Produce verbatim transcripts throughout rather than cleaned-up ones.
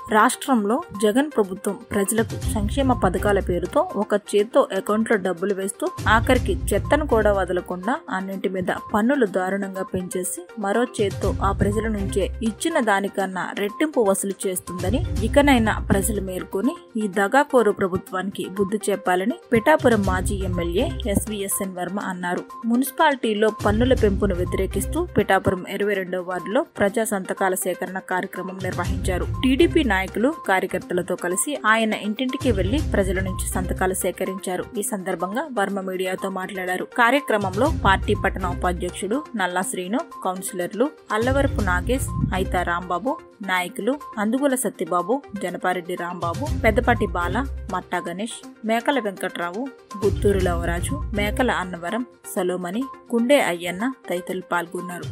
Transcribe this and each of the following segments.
రాష్ట్రంలో జగన్ ప్రభుత్వం ప్రజలకు సంక్షేమ పథకాల పేరుతో ఒక చేత్తో అకౌంట్లో డబ్బులు వేస్తూ ఆఖరికి చెత్తను కూడా వదలకుండా అన్నింటి మీద పన్నులు దారుణంగా పెంచేసి మరో చేత్తో ఆ ప్రజల నుంచే ఇచ్చిన దానికన్నా రెట్టింపు వసూలు చేస్తుందని ఇకనైనా ప్రజలు మేల్కొని ఈ దగాకోరు ప్రభుత్వానికి బుద్ధి చెప్పాలని పిఠాపురం మాజీ ఎమ్మెల్యే ఎస్వీఎస్ఎన్ వర్మ అన్నారు. మున్సిపాలిటీలో పన్నుల పెంపును వ్యతిరేకిస్తూ పిఠాపురం ఇరవై రెండవ వార్డులో ప్రజా సంతకాల సేకరణ కార్యక్రమం నిర్వహించారు. టీడీపీ నాయకులు కార్యకర్తలతో కలిసి ఆయన ఇంటింటికి వెళ్లి ప్రజల నుంచి సంతకాలు సేకరించారు. ఈ సందర్భంగా వర్మ మీడియాతో మాట్లాడారు. కార్యక్రమంలో పార్టీ పట్టణ ఉపాధ్యక్షుడు నల్లా శ్రీను, కౌన్సిలర్లు అల్లవరపు నాగేశ్, ఐతా రాంబాబు, నాయకులు అందుగుల సత్యబాబు, జనపారెడ్డి రాంబాబు, పెద్దపాటి బాల, మట్టా గణేష్, మేకల వెంకట్రావు, గుత్తూరు లవరాజు, మేకల అన్నవరం, సలోమణి, కుండే అయ్యన్న తదితరులు పాల్గొన్నారు.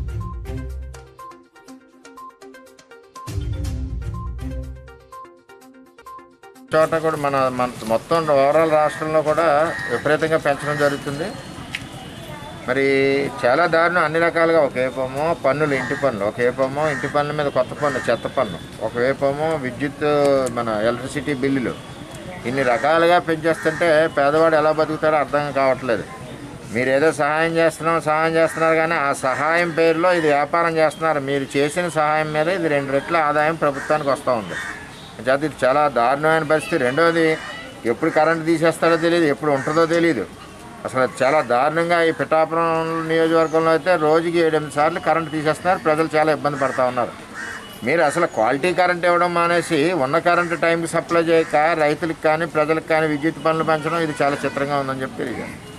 చోట కూడా మన మన మొత్తం ఓవరాల్ రాష్ట్రంలో కూడా విపరీతంగా పెంచడం జరుగుతుంది. మరి చాలా దారుణం అన్ని రకాలుగా. ఒకవైపేమో పన్నులు, ఇంటి పన్ను, ఒకవైపేమో ఇంటి పన్నుల మీద కొత్త పన్ను చెత్త పన్ను, ఒకవైపేమో విద్యుత్ మన ఎలక్ట్రిసిటీ బిల్లులు, ఇన్ని రకాలుగా పెంచేస్తుంటే పేదవాడు ఎలా బతుకుతాడో అర్థం కావట్లేదు. మీరు ఏదో సహాయం చేస్తున్నాం సహాయం చేస్తున్నారు కానీ ఆ సహాయం పేరులో ఇది వ్యాపారం చేస్తున్నారు. మీరు చేసిన సహాయం మీద ఇది రెండు రెట్ల ఆదాయం ప్రభుత్వానికి వస్తూ ఉంది. అది చాలా దారుణమైన పరిస్థితి. రెండవది, ఎప్పుడు కరెంటు తీసేస్తాడో తెలియదు, ఎప్పుడు ఉంటుందో తెలియదు. అసలు చాలా దారుణంగా ఈ పిఠాపురం నియోజకవర్గంలో అయితే రోజుకి ఏడెనిమిది సార్లు కరెంటు తీసేస్తున్నారు. ప్రజలు చాలా ఇబ్బంది పడుతూ ఉన్నారు. మీరు అసలు క్వాలిటీ కరెంట్ ఇవ్వడం మానేసి ఉన్న కరెంటు టైంకి సప్లై చేయక రైతులకు కానీ ప్రజలకు కానీ విద్యుత్ పనులు పెంచడం ఇది చాలా చిత్రంగా ఉందని చెప్పి తెలియదు.